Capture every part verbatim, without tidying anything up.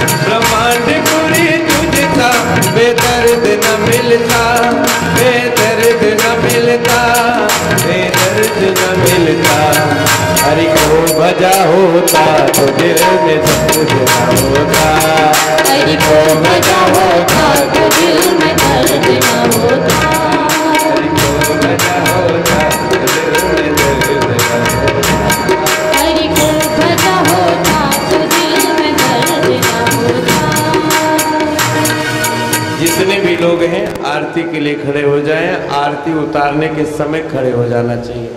ब्रह्मांड पूरी तुझसा बेदर्द न मिलता, बेदर्द न मिलता, बेदर्द न मिलता। हरि को भजा होता तो दिल में दर्द न होता, हरि को भजा होता तो दिल में दर्द न होता, हरि को भजा होता तो दिल में दर्द न होता, हरि को भजा होता तो दिल में दर्द न होता। जितने भी लोग हैं आरती के लिए खड़े हो जाएं, आरती उतारने के समय खड़े हो जाना चाहिए।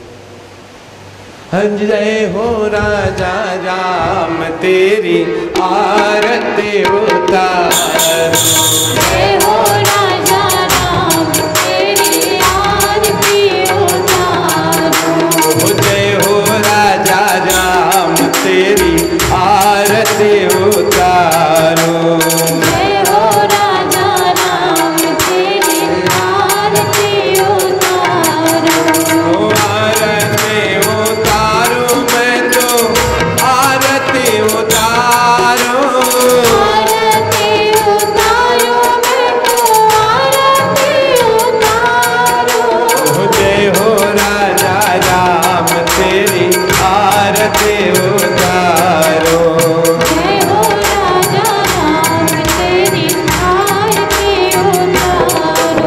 जय हो राजा राम तेरी आरती उतार, जय हो राजा राम तेरी आरती उतारो, जय हो राजा राम तेरी आरती उतारो, जय हो राजा राम तेरी आरती उतारो, आरती उतारो मैं तो आरती उतारो, आरती उतारो मैं तो आरती उतारो, जय हो राजा राम तेरी आरती उतारो, जय हो राजा राम तेरी आरती उतारो।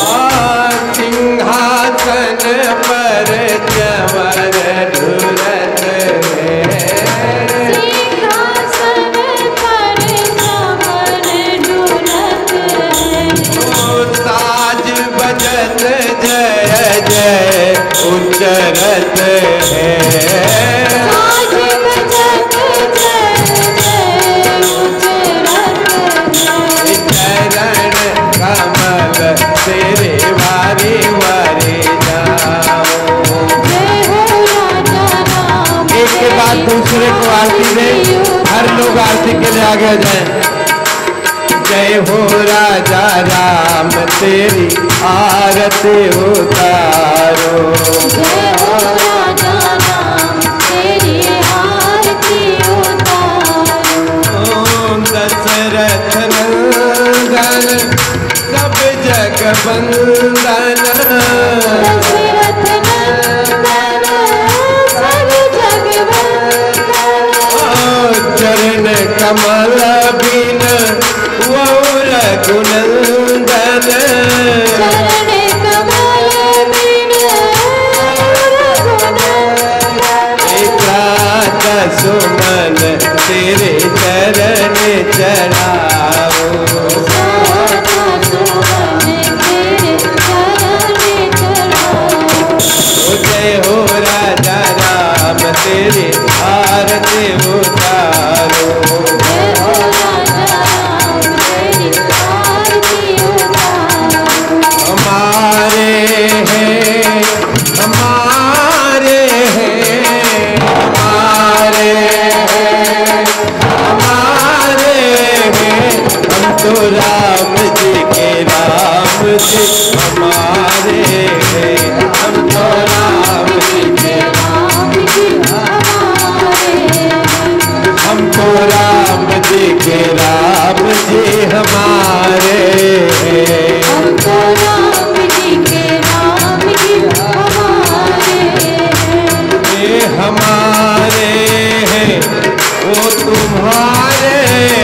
सिंहासन पर चवर धुरत है, सिंहासन पर चमर ढूंढत है, ओ साज बजत जय जय उच्चरत है, साज बजत जय जय उच्चरत है, चरण कमल तेरे वारे वारे जाओ। जय हो राजा राम एक के बाद दूसरे को आरती दें, हर लोग आरती के लिए आगे आ जाएं। जय हो राजा राम तेरी आरती उतारो, जय हो राजा राम तेरी आरती उतारो, ओम दशरथ नंदन सब जग बंदन, दशरथ नंदन सब जग वंदन, चरण कमल बिन वो रघुनंदन, चरण कमल बिन रघुनंदन, प्रातः सुमन तेरे चरण चढ़ाओ, साता सुमन तेरे चरण चढ़ाओ, जय हो राजा राम तेरी आरती उतारो, जय हो राजा राम तेरी आरती उतारो, हमारे हैं हमारे हैं हमारे हैं हमारे हैं, हम तो राम जी के राम जी हमारे हैं, हम तो राम जी के राम जी हमारे हैं, हमको राम जी के राम जी हमारे हैं, हमको राम जी के राम जी हमारे हैं, ये हमारे हैं वो तुम्हारे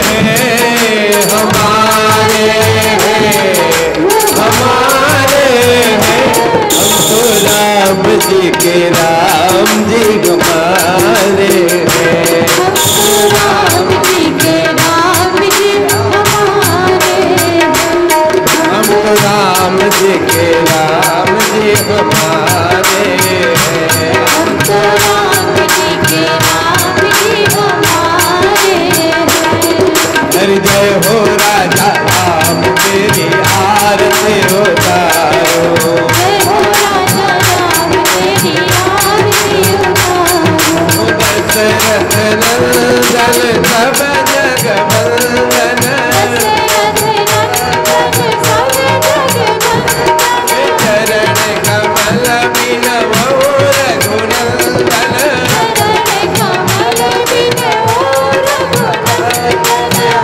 हैं, हमारे हैं हमारे हैं, हम तो राम जी के राम जी हमारे हैं, हमको राम जी के राम जी हमारे हैं, हम तो राम जी के राम जी हमारे हैं, हमको राम जी के राम जी हमारे हैं, हरि जय हो राजा राम तेरी आरती उतारो, जय हो राजा राम तेरी आरती उतारो, दशरथ नंदन सब जग वंदन, दशरथ नंदन सब जग वंदन, चरण कमल बिन वो रघुनंदन, चरण कमल बिन वो रघुनंदन,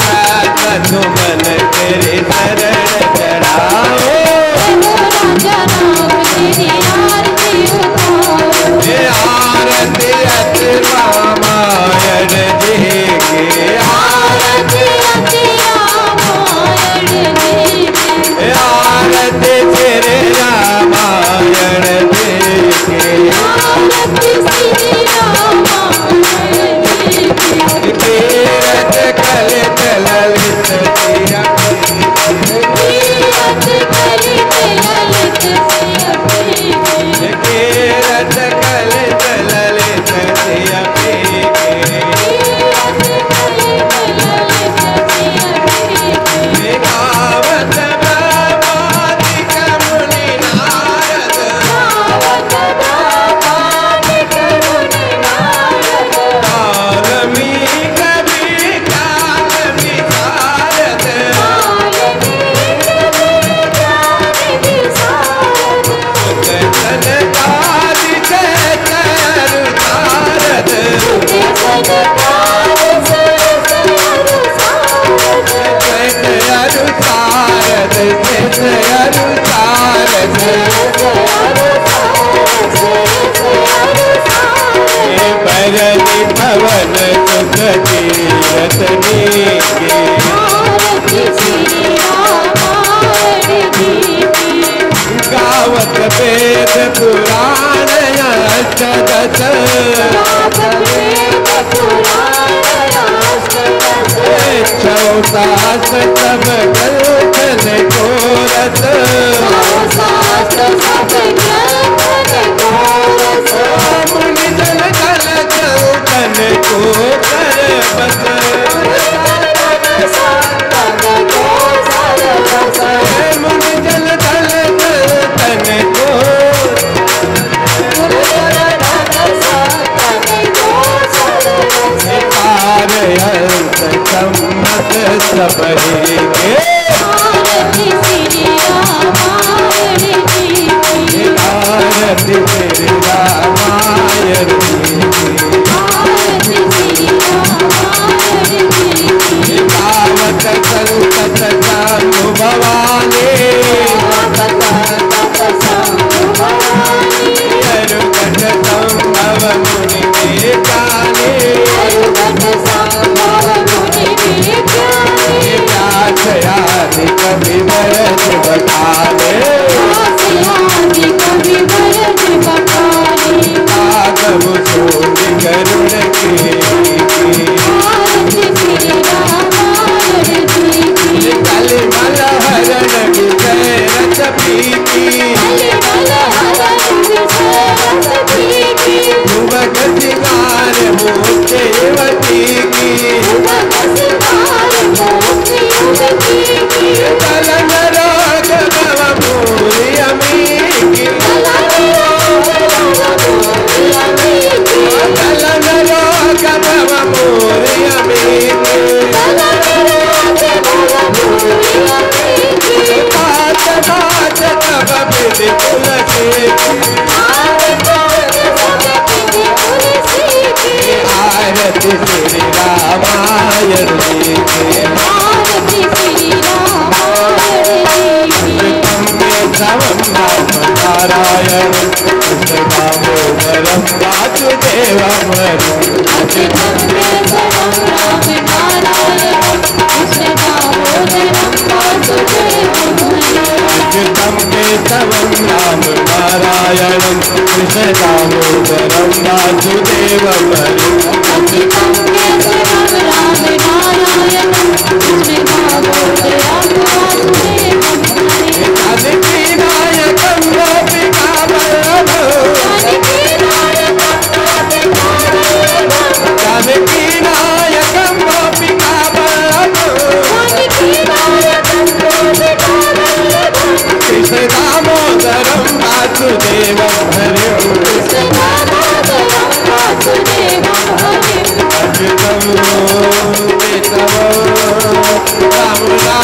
सास तब ग्रंथन को रस शास्त्र सब ग्रंथन को रस मुनि जन दल चौतन को कर बस मुनि जन दल चौतन को अंत सम्मत सबरी के आरती श्री रामायण पावत संकट चालु भवानी अरुगट संभव मुनि के जाने व्यासयादि कवि भरत बखाने आगम सोनि गरुड़ की कलि मल हरण विजय रच प्रीति युवक सिंगार मोक्षवती की चलन रोग भव भूरि अमी की चलन रोग भव भूरि अमी की बात बात तब विधि तुलसी आरती श्री रामायण जी के आरती श्री रामायण नारायण कृष्ण दामोदरम वासुदेवम अच्युतम केशवम राम नारायणं कृष्ण दामोदरम वासुदेवम जानकी नायकं गोपिका वल्लभं जानकी नायकं गोपिका वल्लभं कृष्ण दामोदरं वासुदेवं हरिं अच्युतं केशवं राम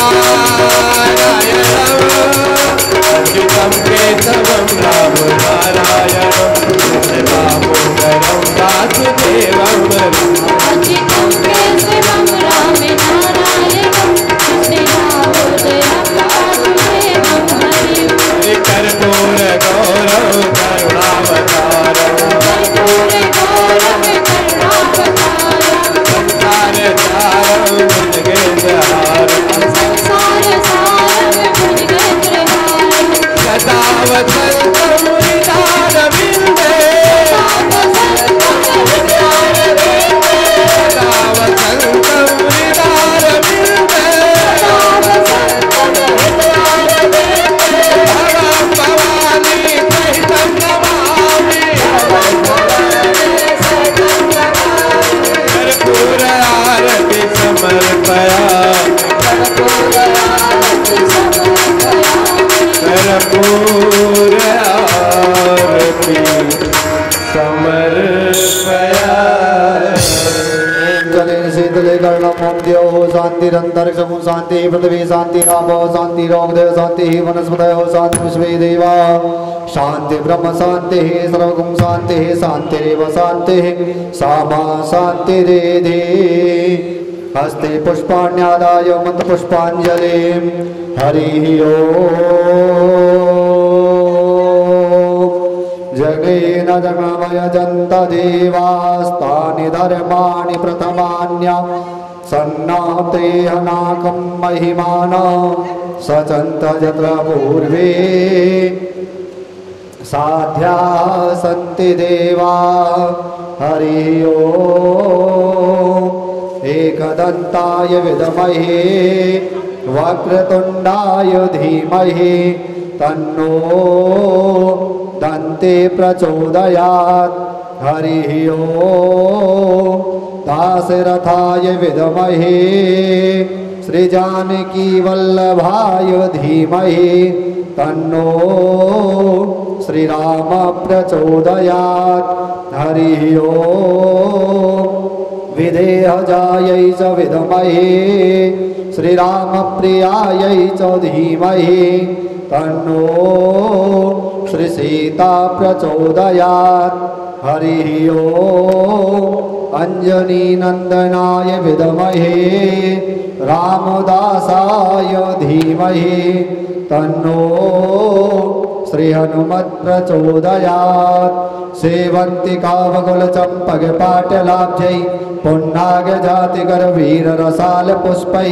नारायणं अच्युतं केशवं राम नारायणं कृष्ण दामोदरं वासुदेवं अच्युतं केशवं राम नारायणं कृष्ण दामोदरं वासुदेवं हरि कर्पूर गौरव करुणावतारं कर्पूर गौरव करुणावतारं संसार सारं भुजगेन्द्रहारं संसार सारं भुजगेन्द्रहारं सदा वसन्तं हृदयारविन्दे सदा वसन्तं हृदयारविन्दे भवं भवानी सहितं नमामि कर्पूर आरति समर्पयामि कर्पूर आरति समर्पयामि जले शीतले कर्णम ओम द्योः शान्तिरन्तरिक्षं शान्ति पृथिवी शान्तिरापो शान्तिरोगदय शान्तिः वनस्पतयः शान्ति विश्वे देवा शान्ति ब्रह्म शान्तिः सर्वगुं शान्तिः शान्तिरेव शान्तिः सामा शान्तिरेधि हस्ते पुष्पाण्यादाय मन्त्रपुष्पाञ्जलिं हरिः ओम् जगेन जगमयजन्त देवास्तानि धर्माणि प्रथमान्य सन्नातेहनाकं महिमाना सचन्त यत्र पूर्वे साध्या सन्ति देवा हरि ओम् एकदन्ताय विद्महे वक्रतुण्डाय धीमहि तन्नो दन्ते प्रचोदयात्। हरिः ओम् दाशरथाय विद्महे श्रीजानकी वल्लभाय धीमहि तन्नो श्रीराम प्रचोदयात्। हरिः ओम् विदेहजायै च विद्महे श्रीरामप्रियायै च धीमहि तन्नो श्रीसीता प्रचोदयात्। हरिः ओम् अंजनीनंदनाय विद्महे रामदासाय धीमहि तन्नो श्री हनुमत् प्रचोदयात्। सेवन्तिकावकुलचम्पकपाटलाब्जै पुन्नागजातिगरवीररसालपुष्पै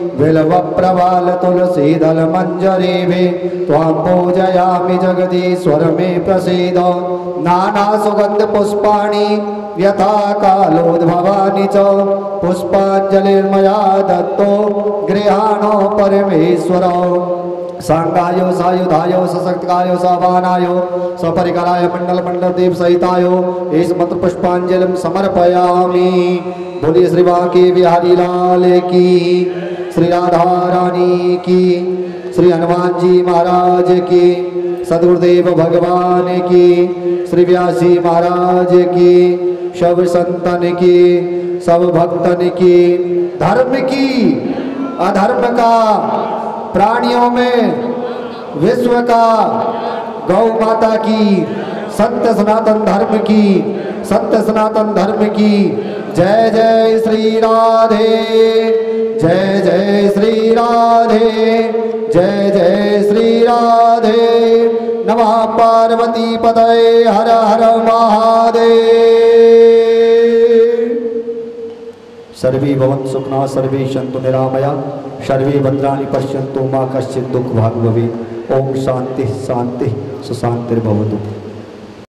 बिल्वप्रवालतुलसीदलमञ्जरीभिः त्वां पूजयामि जगदीश्वर मे प्रसीद। नानासुगन्धपुष्पाणि यथा कालोद्भवानि च पुष्पाञ्जलिर्मया दत्तो गृहाणो परमेश्वर। सांगायो सायुधायो सशक्तिकायो सवानायो सपरिकराय मंडल मंडल देव सहितायो इस मंत्र पुष्पांजलि समर्पयामि। बोलिए श्री बांके बिहारी लाल की, श्री राधा रानी की, श्री हनुमान जी महाराज की, सदगुरुदेव भगवान की, श्री व्यासी महाराज की, सब संतन की, सब भक्तन की, धर्म की अधर्म का, प्राणियों में विश्व का, गौ माता की, सत्य सनातन धर्म की, सत्य सनातन धर्म की जय जय श्री राधे, जय जय श्री राधे, जय जय श्री राधे। नमः पार्वती पतये हर हर महादेव। सर्वे भवन्तु सुखिनः, सर्वे सन्तु निरामया, सर्वे भद्राणि पश्यन्तु मा कश्चित् दुःखभाग् भवेत्। ओम शांति शांति सुशांतिर्भवतु।